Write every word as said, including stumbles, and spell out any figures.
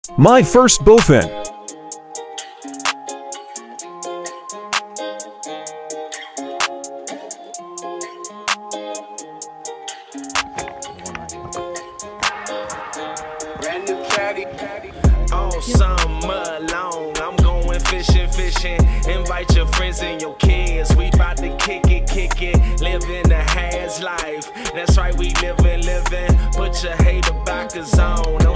My first BOWFIN. All summer long, I'm going fishing, fishing. Invite your friends and your kids. We bout to kick it, kick it. Living the has life. That's right, we living, living. Put your hater backers on.